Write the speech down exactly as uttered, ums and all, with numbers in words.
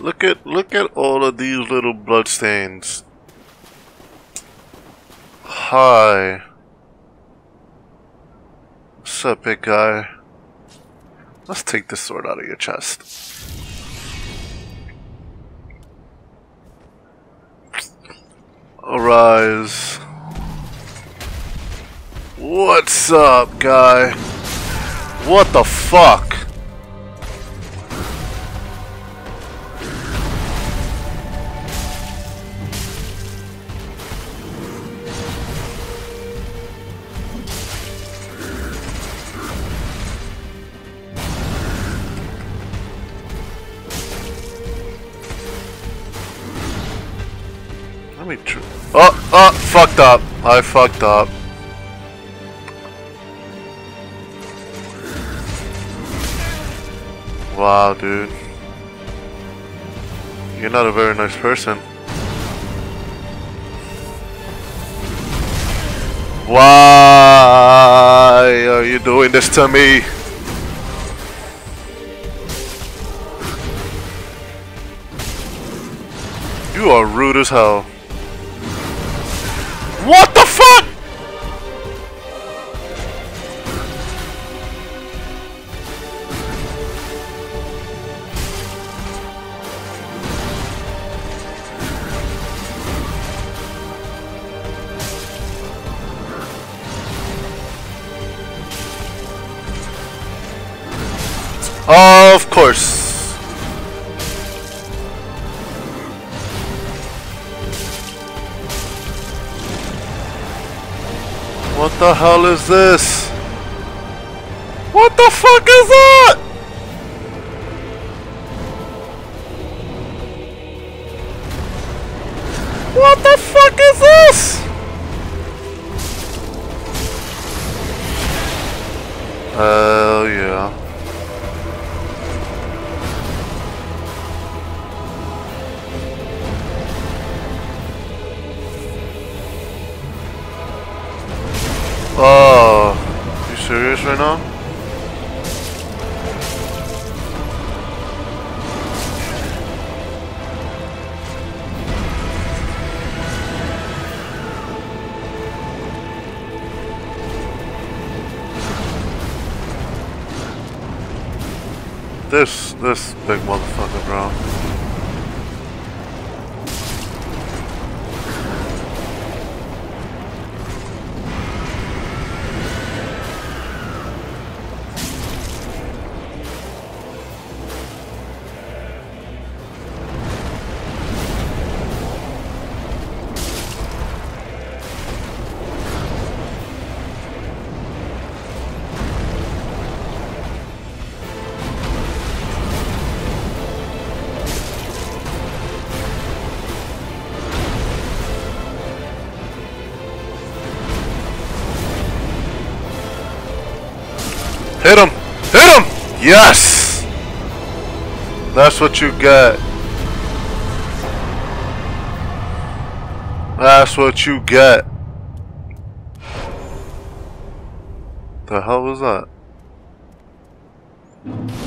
Look at look at all of these little blood stains. Hi. What's up, big guy? Let's take this sword out of your chest. Arise. What's up, guy? What the fuck? Let me tr- Oh, oh, fucked up. I fucked up. Wow, dude. You're not a very nice person. Why are you doing this to me? You are rude as hell. What the fuck? Of course. What the hell is this? What the fuck is that? What the fuck is this? Hell yeah. Oh, you serious right now? This, this big motherfucker, bro. Hit him! Hit him! Yes! That's what you get. That's what you get. The hell was that?